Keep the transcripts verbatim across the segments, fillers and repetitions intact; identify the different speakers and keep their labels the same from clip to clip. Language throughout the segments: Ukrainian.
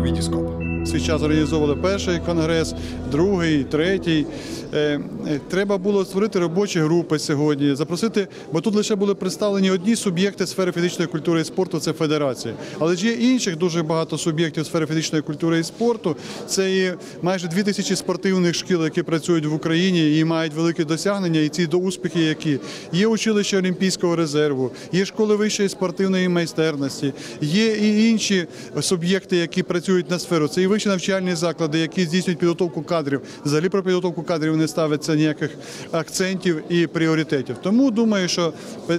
Speaker 1: Вітіскоп.
Speaker 2: Свій час організовували перший конгрес, другий, третій. Треба було створити робочі групи сьогодні, запросити, бо тут лише були представлені одні суб'єкти сфери фізичної культури і спорту – це федерація. Але ж є інших дуже багато суб'єктів сфери фізичної культури і спорту. Це і майже дві тисячі спортивних шкіл, які працюють в Україні і мають великі досягнення, і ці до успіхи, які є училище Олімпійського резерву, є школи вищої спортивної майстерності, є і інші суб'єкти, які працюють на сферу. Це і вищі навчальні заклади, які здійснюють підготовку кадрів. Взагалі про підготовку кадрів не ставиться ніяких акцентів і пріоритетів. Тому думаю, що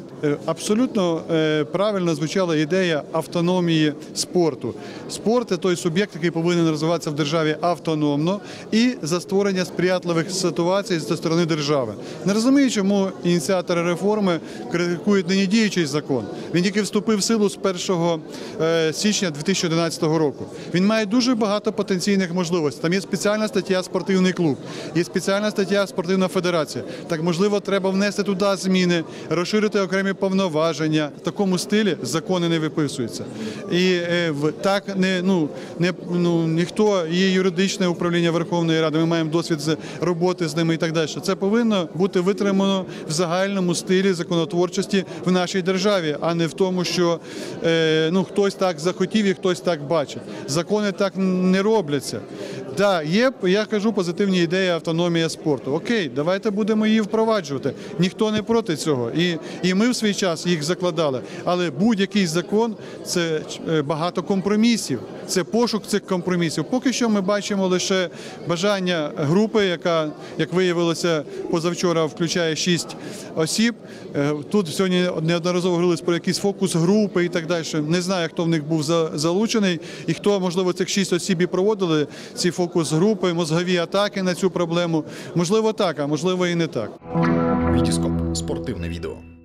Speaker 2: абсолютно правильно звучала ідея автономії спорту. Спорт – це той суб'єкт, який повинен розвиватися в державі автономно і за створення сприятливих ситуацій зі сторони держави. Не розумію, чому ініціатори реформи критикують нині діючий закон. Він тільки вступив в силу з першого січня дві тисячі одинадцятого року. Він має дуже багато потенційних можливостей. Там є спеціальна стаття «Спортивний клуб», є спеціальна стаття «Спортивна федерація». Так, можливо, треба внести туди зміни, розширити окремі повноваження. В такому стилі закони не виписуються. І е, так не, ну, не, ну, ніхто, є юридичне управління Верховної Ради, ми маємо досвід з роботи з ними і так далі. Це повинно бути витримано в загальному стилі законотворчості в нашій державі, а не в тому, що е, ну, хтось так захотів і хтось так бачить. Закони так не робляться. Так, є, я кажу, позитивні ідеї автономія спорту. Окей, давайте будемо її впроваджувати. Ніхто не проти цього. І, і ми в свій час їх закладали. Але будь-який закон – це багато компромісів. Це пошук цих компромісів. Поки що ми бачимо лише бажання групи, яка, як виявилося позавчора, включає шість осіб. Тут сьогодні неодноразово говорили про якісь фокус-групи і так далі. Не знаю, хто в них був залучений і хто, можливо, цих шість осіб і проводили ці фокус-групи, мозгові атаки на цю проблему. Можливо, так, а можливо і не так.
Speaker 1: Вітіскоп. Спортивне відео.